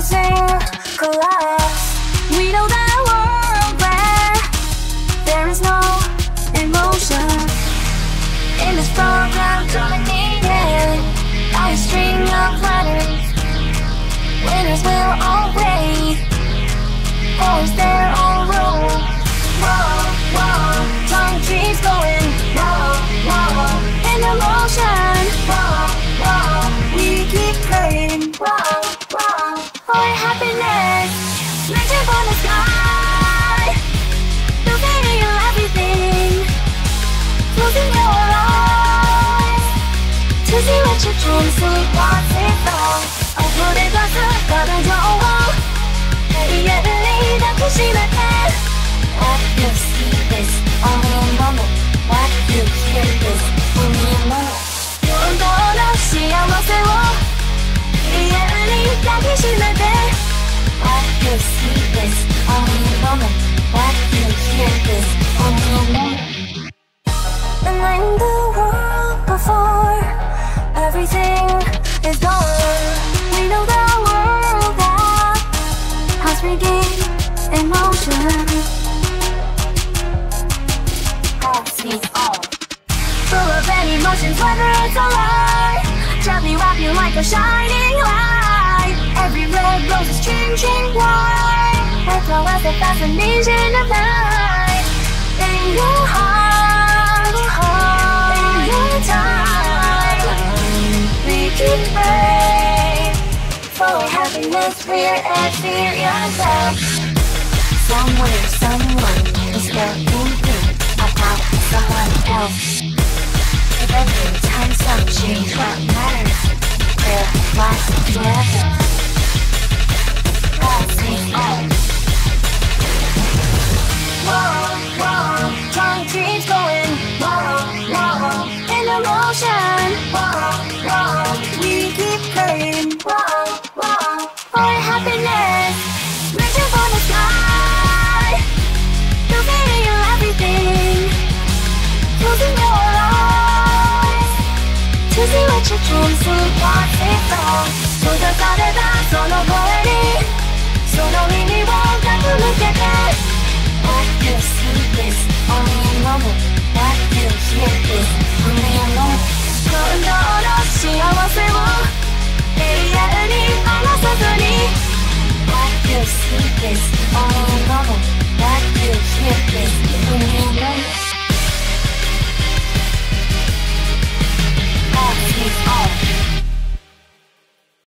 losing collapse. We know that world where there is no emotion. In this program dominated by a string of letters, winners will all wait for their own role. Whoa, whoa, tongue trees going. Whoa, whoa, in emotion. Whoa, whoa, we keep praying. Whoa, whoa, for happiness, reaching for the sky. Losing everything, closing your eyes to see what your dreams see. What's it all? 어부를 벗어 걸어줘. 이해를 닫고 심할게. What you see is only a moment. What you hear is only a moment. 영원한幸せを이해를 닫기 심할게. What you see is only a moment. What you hear is only a moment. And when the world before everything is gone, we know the world that has regained emotion. It's all full of any emotions, whether it's a lie, gently wrap you like a shining light. Every red rose is changing white, as well as the fascination of night. In your heart, in your time, we keep praying for happiness. We're Ethyria. Somewhere, someone is getting through about someone else. If every time some change, what matters? Their lives together. That's it all. Whoa, whoa, tongue trees going. Whoa, whoa, in emotion. Whoa, whoa, we keep praying. Whoa, whoa, for happiness, reaching for the sky. Losing everything, closing your eyes to see what your dreams see. What's it all? 쏟아내다 서너거리 서너의미와 같은 느껴게. What you see is only a moment. What you hear is only a moment. 너너幸せを이해하니 알아서더니. What you see is only a moment.